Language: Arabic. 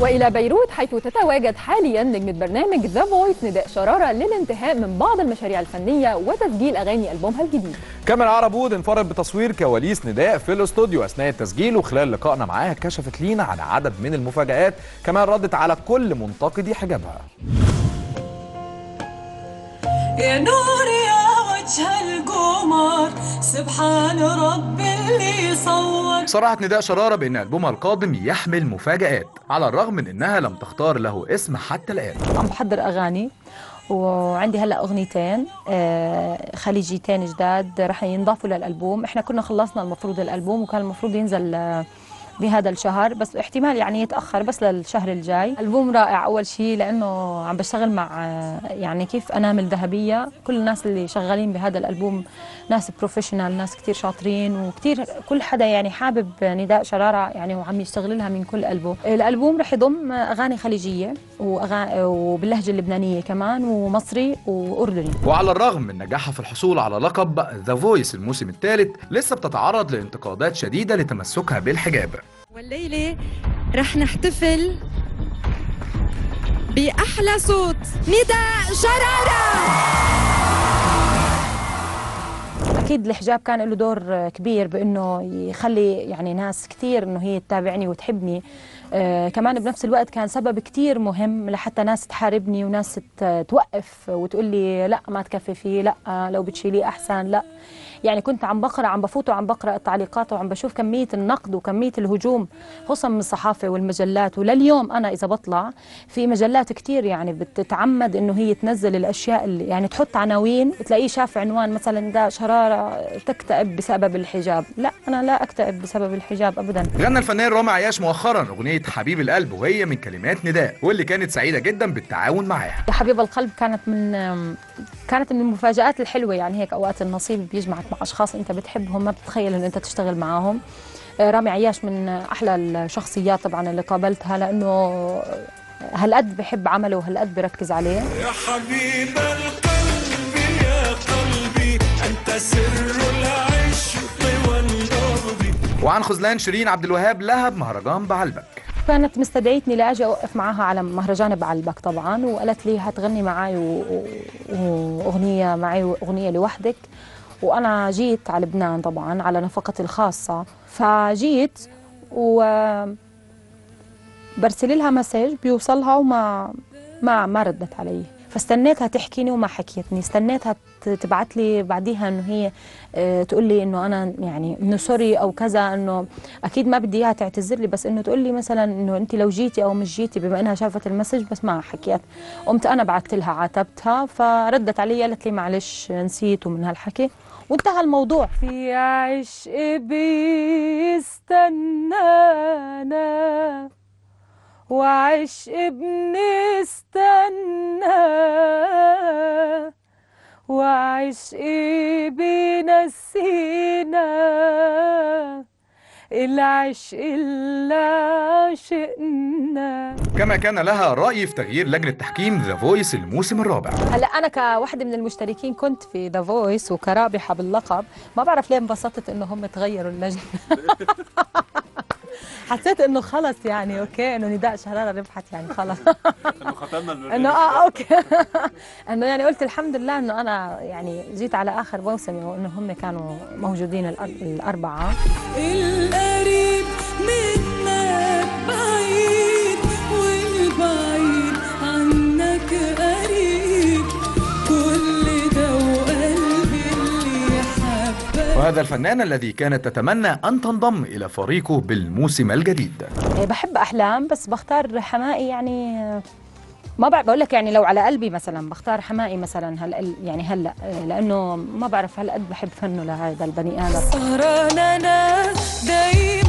وإلى بيروت حيث تتواجد حاليا نجمة برنامج ذا فويس نداء شرارة للانتهاء من بعض المشاريع الفنية وتسجيل أغاني ألبومها الجديد. كمان عربود انفرد بتصوير كواليس نداء في الاستوديو أثناء التسجيل، وخلال لقائنا معاها كشفت لينا عن عدد من المفاجآت، كمان ردت على كل منتقدي حجابها. يا نور يا وجه القمر سبحان رب اللي صور. صرحت نداء شرارة بأن ألبومها القادم يحمل مفاجآت، على الرغم من أنها لم تختار له اسم حتى الآن. عم بحضر أغاني وعندي هلا أغنيتين خليجيتين جداد رح ينضافوا للألبوم. احنا كنا خلصنا المفروض الألبوم وكان المفروض ينزل بهذا الشهر، بس احتمال يعني يتأخر بس للشهر الجاي. ألبوم رائع أول شيء لأنه عم بشتغل مع يعني كيف أنامل ذهبية. كل الناس اللي شغالين بهذا الألبوم ناس بروفيشنال، ناس كتير شاطرين، وكتير كل حدا يعني حابب نداء شرارة يعني وعم يشتغل لها من كل قلبه. الألبوم رح يضم أغاني خليجية وباللهجة اللبنانية كمان ومصري وأردني. وعلى الرغم من نجاحها في الحصول على لقب ذا فويس الموسم الثالث، لسه بتتعرض لانتقادات شديدة لتمسكها بالحجاب. والليلة رح نحتفل بأحلى صوت نداء شرارة. أكيد الحجاب كان له دور كبير بأنه يخلي يعني ناس كثير إنه هي تتابعني وتحبني. كمان بنفس الوقت كان سبب كتير مهم لحتى ناس تحاربني وناس توقف وتقول لي لا ما تكفي فيه، لا لو بتشيليه أحسن، لا. يعني كنت عم بفوت وعم بقرأ التعليقات وعم بشوف كمية النقد وكمية الهجوم خصوصا من الصحافة والمجلات. ولليوم أنا إذا بطلع في مجلات كتير يعني بتتعمد إنه هي تنزل الأشياء اللي يعني تحط عناوين تلاقيه شاف عنوان مثلا ده شرارة تكتئب بسبب الحجاب. لا أنا لا أكتئب بسبب الحجاب أبدا. غنى الفنان رامي عياش مؤخرا أغنية حبيب القلب، وهي من كلمات نداء، واللي كانت سعيدة جدا بالتعاون معاها. يا حبيب القلب كانت من المفاجآت الحلوة. يعني هيك أوقات النصيب بيجمعك مع أشخاص أنت بتحبهم ما بتتخيل إن أنت تشتغل معاهم. رامي عياش من أحلى الشخصيات طبعا اللي قابلتها، لأنه هالقد بحب عمله وهالقد بركز عليه. يا حبيب القلب يا قلبي أنت سر العشق والقرب. وعن خذلان شيرين عبد الوهاب لها بمهرجان بعلبك. كانت مستدعيتني لاجي اوقف معاها على مهرجان بعلبك طبعا، وقالت لي هتغني معي واغنيه معي واغنيه لوحدك. وانا جيت على لبنان طبعا على نفقتي الخاصه، فجيت وبرسل لها مسج بيوصلها ما ردت علي. فاستنيتها تحكيني وما حكيتني، استنيتها تبعت لي بعديها انه هي تقول لي انه انا يعني انه سوري او كذا، انه اكيد ما بدي اياها تعتذر لي، بس انه تقول لي مثلا انه انت لو جيتي او مش جيتي، بما انها شافت المسج بس ما حكيت. قمت انا بعثت لها عاتبتها، فردت علي قالت لي معلش نسيت ومن هالحكي وانتهى الموضوع. في عشق بيستنانا وعشق بنستنى وعشق بينسينا العشق اللي عشقنا. كما كان لها رأي في تغيير لجنة تحكيم ذا فويس الموسم الرابع. هلا أنا كواحدة من المشتركين كنت في ذا فويس وكرابحة باللقب، ما بعرف ليه انبسطت إنه هم تغيروا اللجنة. حسيت انه خلص يعني اوكي انه نداء شرارة ربحت يعني خلص. انه ختمنا البرنامج. انه اوكي. انه يعني قلت الحمد لله انه انا يعني جيت على اخر موسمي وانه هم كانوا موجودين الاربعه. القريب منك بعيد والبعيد عنك قريب كل ده وقلبي اللي حبك. وهذا الفنان الذي كانت تتمنى أن تنضم إلى فريقه بالموسم الجديد. بحب أحلام بس بختار حمائي. يعني ما بعرف بقول لك يعني لو على قلبي مثلا بختار حمائي مثلا هلا لأنه ما بعرف هالقد بحب فنه لهذا البني آدم. سهرانة أنا دايما